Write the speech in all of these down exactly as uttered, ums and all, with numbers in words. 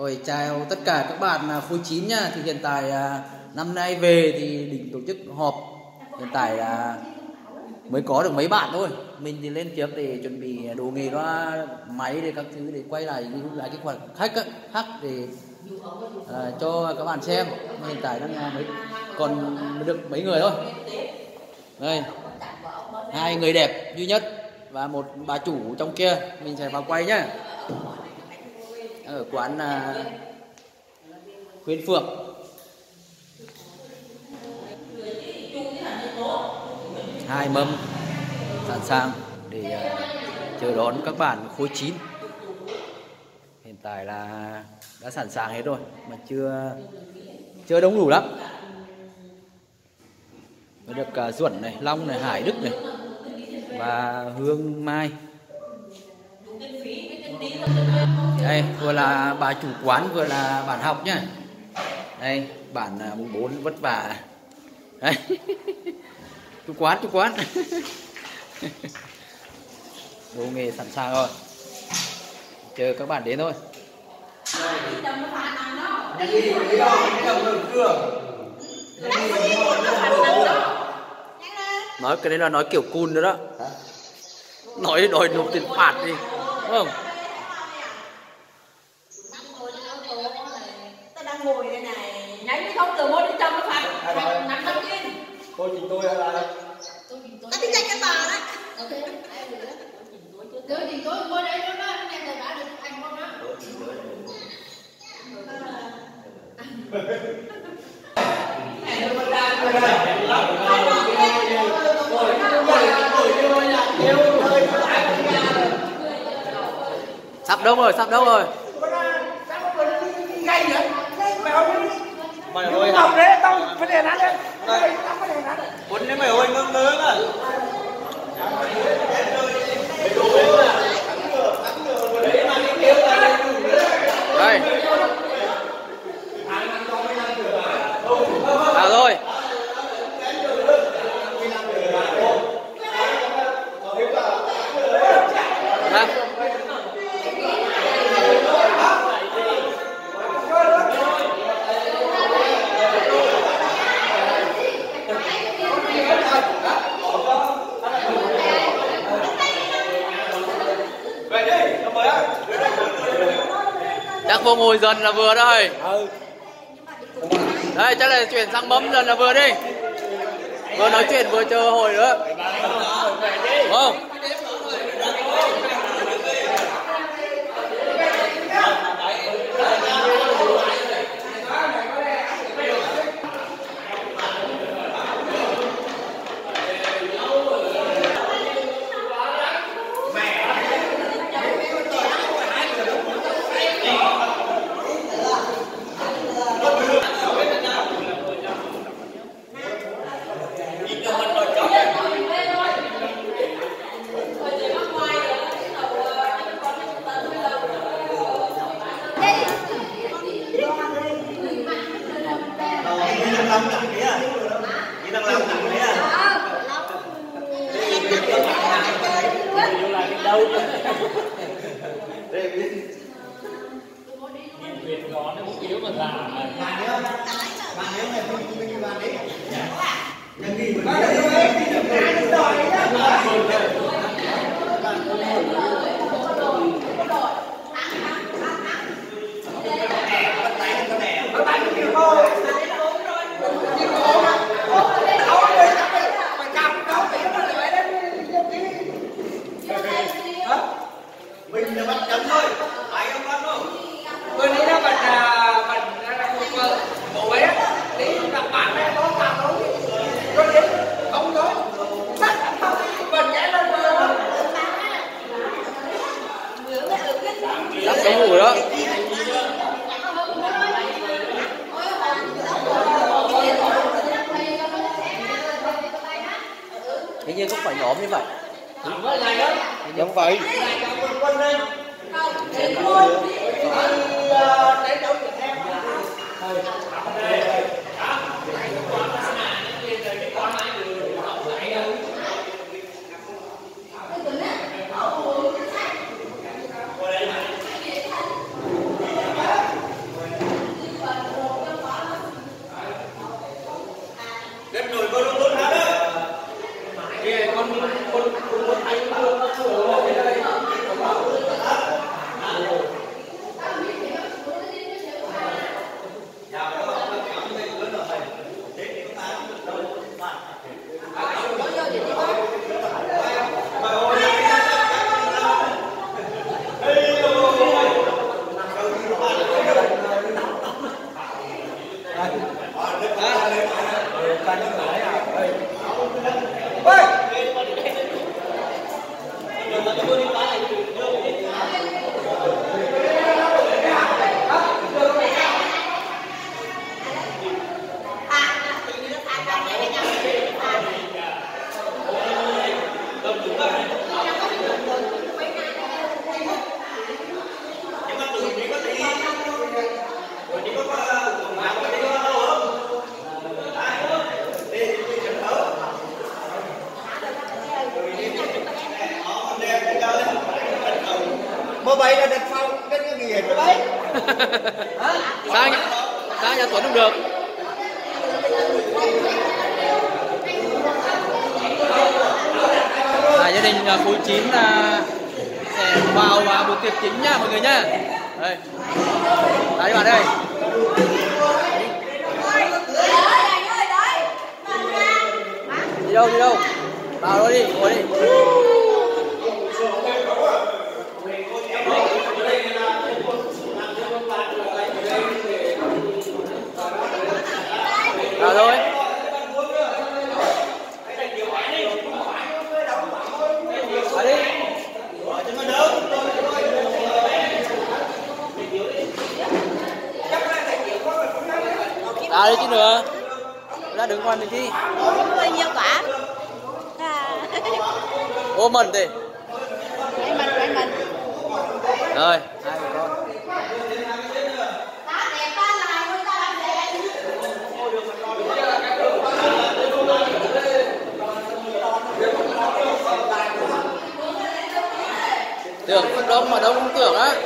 Rồi chào tất cả các bạn khối chín nha. Thì hiện tại năm nay về thì định tổ chức họp. Hiện tại là mới có được mấy bạn thôi. Mình thì lên trước để chuẩn bị đồ nghề ra máy để các thứ để quay lại lại cái khoản khách á, khách để à, cho các bạn xem. Hiện tại đang mới còn được mấy người thôi. Đây, hai người đẹp duy nhất và một bà chủ trong kia. Mình sẽ vào quay nhá. Ở quán à, Quyên Phượng. Hai mâm sẵn sàng để uh, chờ đón các bạn khối chín. Hiện tại là đã sẵn sàng hết rồi mà chưa chưa đông đủ lắm. Mới được uh, Duẩn này, Long này, Hải Đức này và Hương Mai. Đây vừa là bà chủ quán vừa là bạn học nhá. Đây bạn uh, mùng bốn vất vả. Đây. Chủ quán, chủ quán. Đồ nghề sẵn sàng rồi. Chờ các bạn đến thôi. Nói cái đấy là nói kiểu cun nữa đó. Nói đòi nộp tiền phạt đi. Đúng không? Tôi đang ngồi đây này. Nháy cái thông từ môn đến trong nó phạt. Nắm tâm yên. Cô nhìn tôi hay là Ta đi chạy cái bà đó. Ok. Cứ thì tôi ngồi đây nó nó nghe lời đã được anh con đó. Sắp đông rồi, sắp đông rồi. mày ơi học đấy tao phải để nó lên. Cuốn đấy mày ơi ngưng ngưng à. Đây. À rồi. À. Chắc vô ngồi dần là vừa đây. Đây chắc là chuyển sang bấm dần là vừa đi. Vừa nói chuyện vừa chờ hồi nữa. Không. Mình là bắt chấm thôi, phải không con không? Tôi nghĩ là bạn là bạn là một bộ ấy, tí các bạn này có làm đâu, có đến không đó, chắc không, mình nhảy lên rồi. Lắp cái mũ đó. Hình như không phải nhóm như vậy. Không vậy. đây là đặt sau cái cái gì ở đấy. Sang nhà, sang nhà Tuấn không được. À, gia đình khối chín là sẽ vào vào buổi tiệc chính nha mọi người nha. Đây. Đấy bạn ơi. Đi đâu đi đâu? Vào đó đi, ngồi đi. Vào thôi. Vào đi. À đi chứ nữa. Ra đứng ngoài mình đi. Người nhiều quá. Ô mình đi. Anh mình, anh mình. Rồi, hai người con. Tưởng đông mà đông không tưởng á.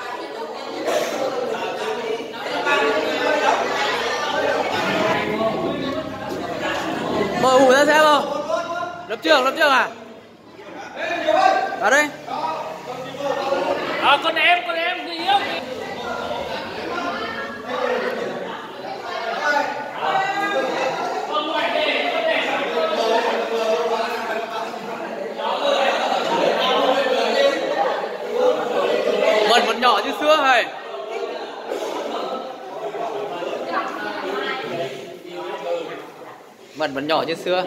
Mời ủ ra xem không? Lớp trưởng, lớp trưởng à? Vào đây. À, con em, con em, người yêu. Mình vẫn nhỏ như xưa hay. Mình vẫn nhỏ như xưa.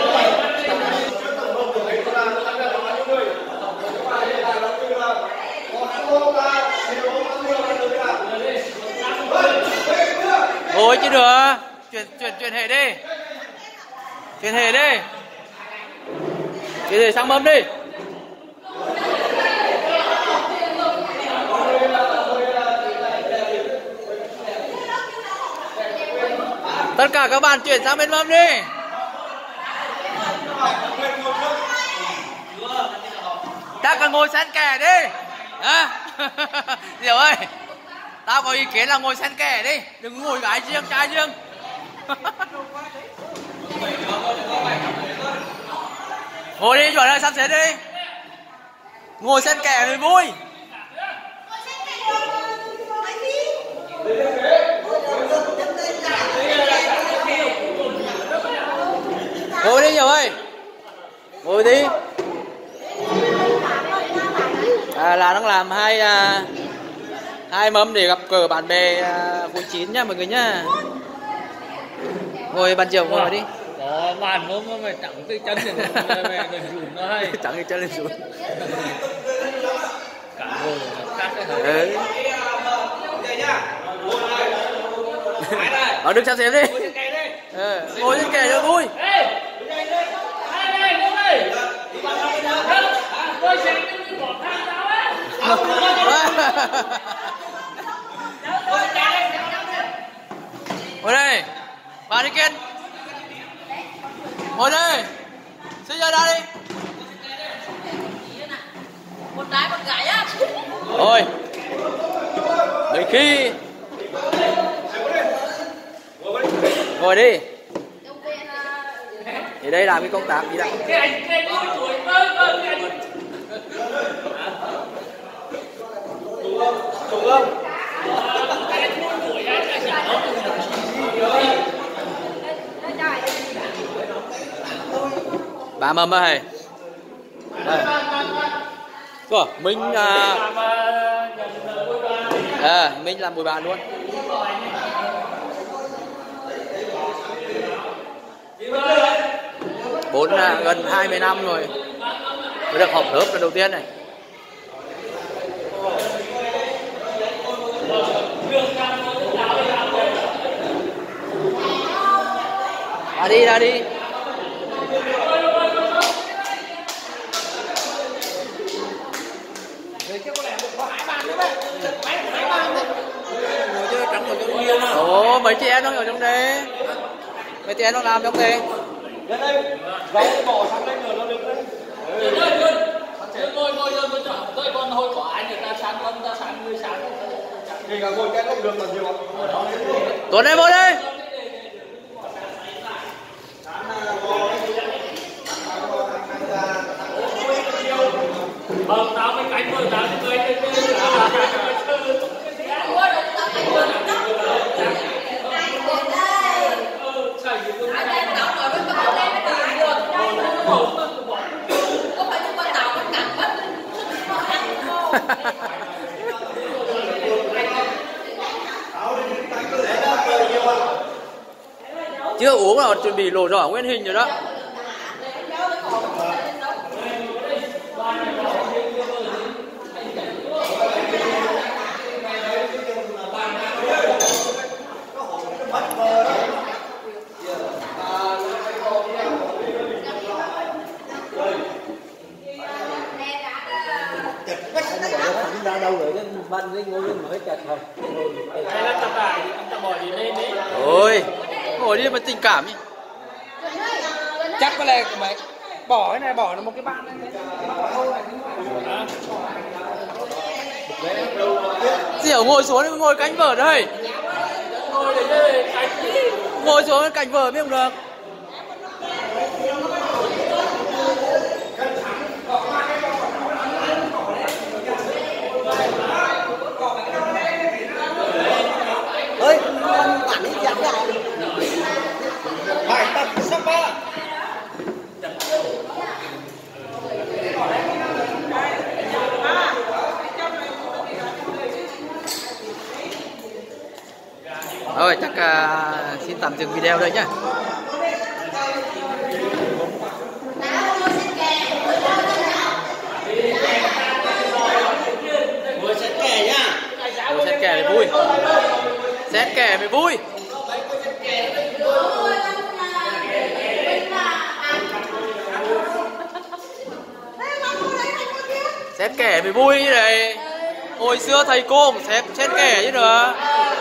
Ngồi chứ được. Chuyển chuyển chuyển hệ đi. Chuyển hệ đi. Chuyển hệ sang mâm đi. Tất cả các bạn chuyển sang bên mâm đi. Ta cần ngồi xen kẽ đi. À. Diệu ơi, tao có ý kiến là ngồi xen kẽ đi, đừng ngồi gái riêng trai riêng. Ngồi đi, chuẩn ơi, sắp xếp đi. Ngồi xen kẽ mới vui. Ngồi đi Diệu ơi. Ngồi đi. À, là đang làm hai à, hai mâm để gặp cờ bạn bè à, khối chín nha mọi người nhá. Ngồi bàn chiều ngồi đi. Có bàn mâm mà chẳng cái chân thì mẹ đừng rủn nó hay. Chẳng cái chân lên xuống. Cả ngồi khác cái hơi. Ừ. Ở đứng sắp xếp đi. Ừ. Ngồi trên kệ cho vui. Ngồi đây. Vào đi Kiên. Ngồi đây. Xin ra đây đi. Một trái một gái á. Thôi. Đợi khi. Ngồi đi. Thì đây làm cái công tác gì đó. Cái anh cái anh tuổi ơi ơi cái anh. Đúng không? Đúng không? Cái anh tuổi anh là chả. Bà mầm ơi. Đây. Ủa, mình à, à, mình làm bồi bàn luôn. Bốn à, gần hai mươi năm rồi mới được họp lớp lần đầu tiên này. Ra đi, ra đi. Ồ, mấy chị em đang ở trong đây. Mấy chị em đang làm trong đây. Lên đây, gấu bỏ sang đây nữa nó được đấy. ngồi ngồi rồi tôi chọn tôi con hồi có ai người ta sáng con ta sáng người sáng thì cả ngồi cái không được là gì không? Tuấn đây vô đây. Vâng, tao mới cánh rồi, tao mới cánh rồi, tao mới cánh rồi. Chưa uống là chuẩn bị lộ rõ nguyên hình rồi đó. Ra đâu rồi cái ban cái ngôi lên mới chặt thôi. Hay là tập lại thì tập bỏ đi lên đấy. Ôi, ngồi đi mà tình cảm nhỉ. Chắc có lẽ mày bỏ cái này bỏ nó một cái bạn này. Diểu ngồi xuống ngồi cạnh vở đây. Ngồi để đây cánh đi. Ngồi xuống cạnh vở mới không được. Ơi, con quản lý chặt lại. Bài tập sắp ba. Rồi chắc uh, xin tạm dừng video đây nhá. Ngồi xét kè nhá. Ngồi xét kè thì vui. Xét kè mới vui. Xét kè mới vui như này. Hồi xưa thầy cô cũng xét xét kè chứ nữa.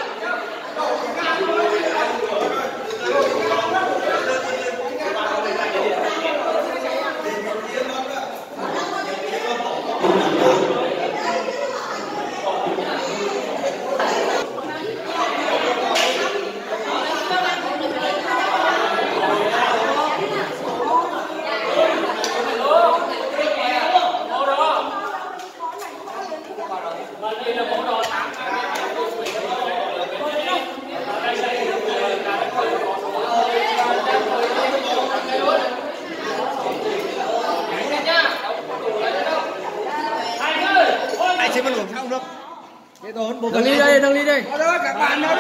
Anh sẽ vẫn uống xong được. Cái tốn bộ Nâng ly đây, nâng ly đây. đó các bạn đó.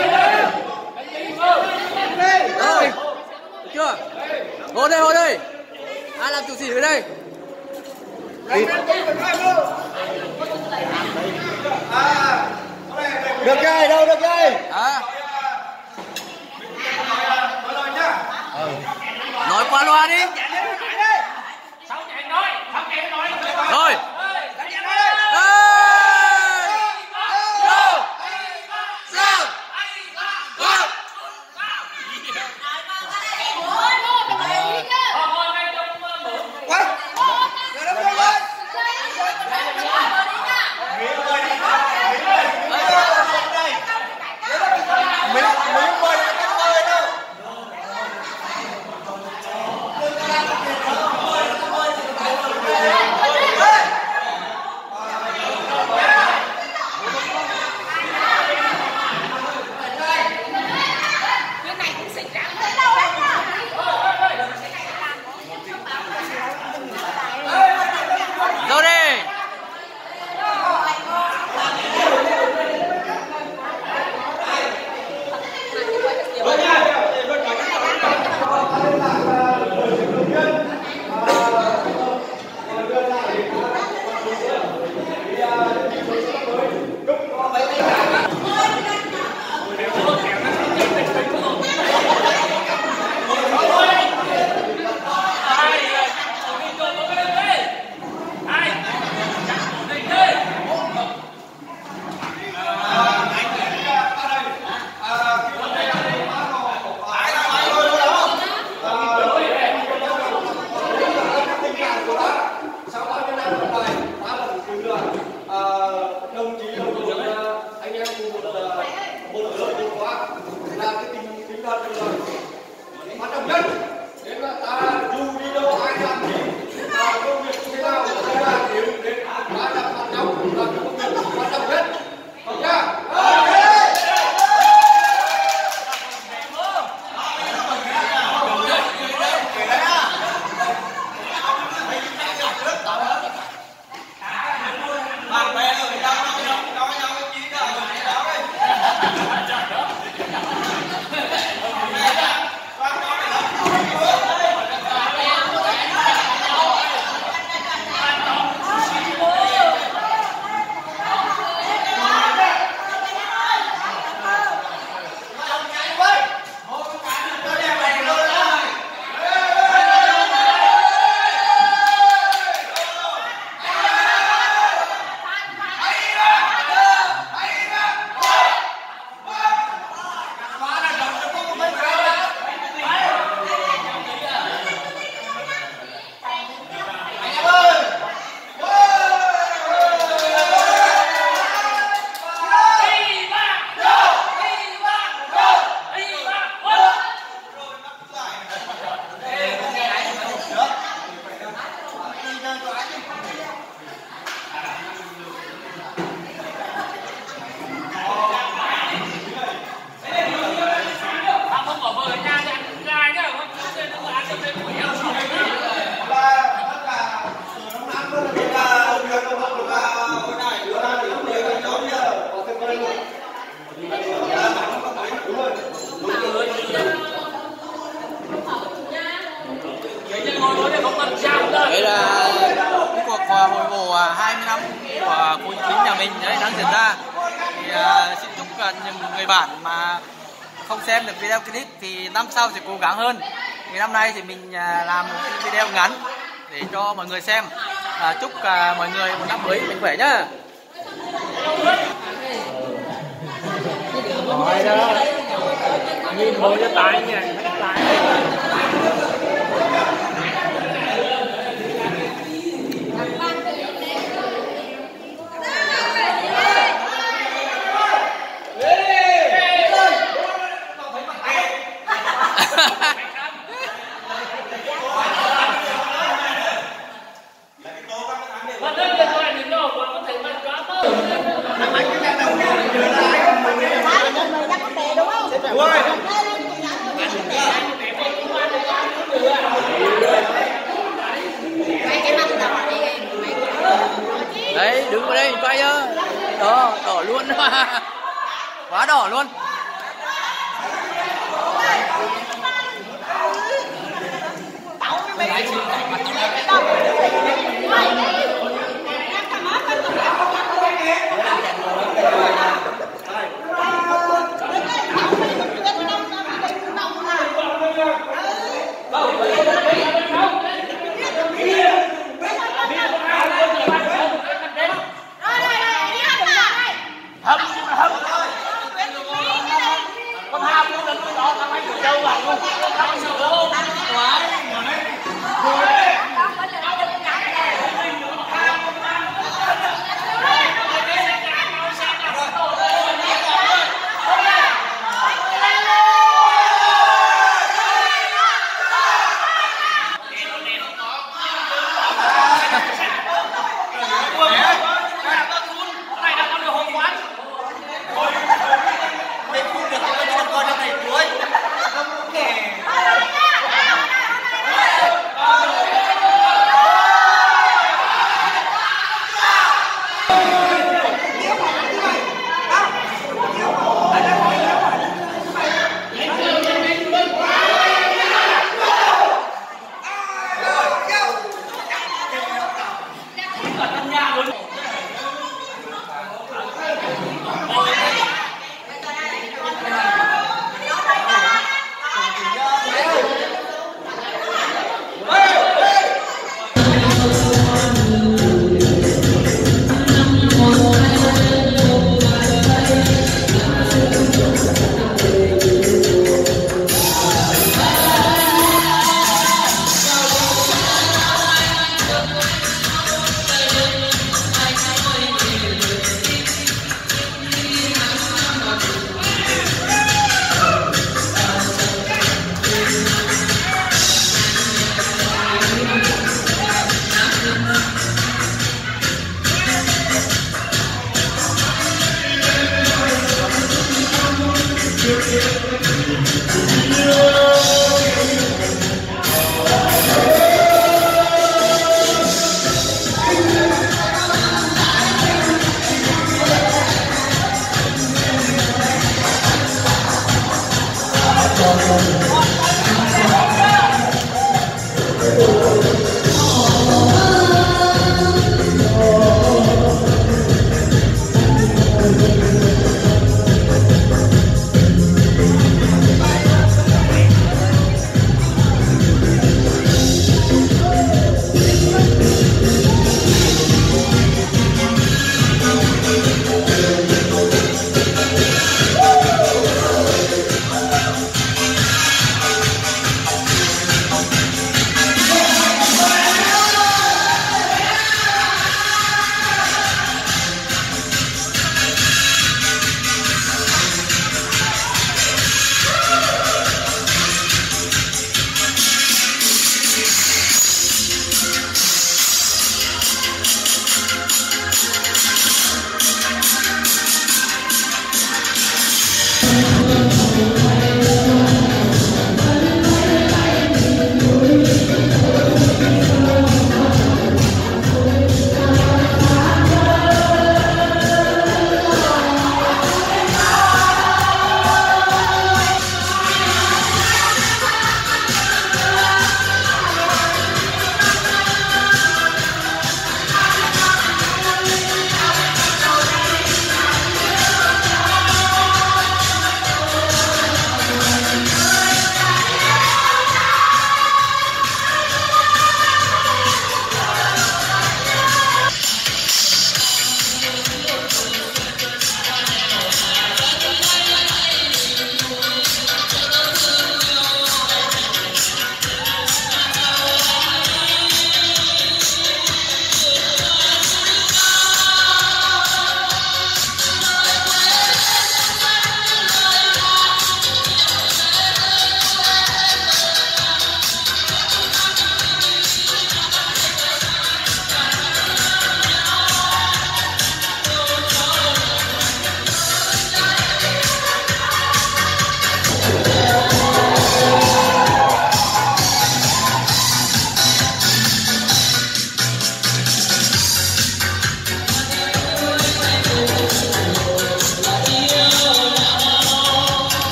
Rồi, được chưa? Ngồi đây, ngồi đây. Ai làm chủ sĩ ở đây? Được chơi đâu được chơi. À. Nói qua loa đi. Rồi. đang diễn ra. Thì uh, xin chúc uh, những người bạn mà không xem được video clip thì năm sau sẽ cố gắng hơn. Thì năm nay thì mình uh, làm một cái video ngắn để cho mọi người xem. Uh, chúc uh, mọi người một năm mới mạnh khỏe nhá. Rồi đó. Nhìn vô cho tay nha. Đấy, đứng vào đây quay ơ. Đó, đỏ luôn. Quá đỏ luôn.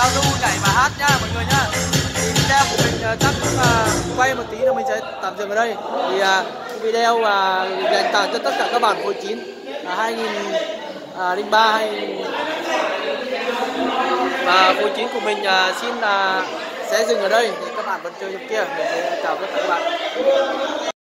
giao lưu nhảy và hát nha mọi người nhá. Thì video của mình uh, chắc uh, quay một tí nữa mình sẽ tạm dừng ở đây. Thì uh, video uh, dành tặng cho tất cả các bạn khối chín là hai nghìn lẻ ba hay và khối chín của mình uh, xin là uh, sẽ dừng ở đây. Thì các bạn vẫn chơi trong kia. Mình sẽ chào tất cả các bạn.